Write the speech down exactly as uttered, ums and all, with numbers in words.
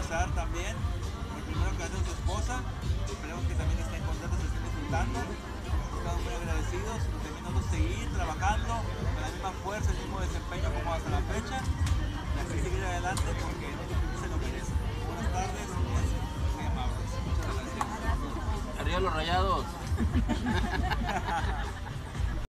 finalizar también, el primero que hace su esposa, esperemos que también estén contentos, estén disfrutando, estamos muy agradecidos, y también nosotros seguir trabajando con la misma fuerza, el mismo desempeño como hasta la fecha, y así seguir adelante porque se lo merece. Buenas tardes, muy amables, muchas gracias. Arriba los Rayados.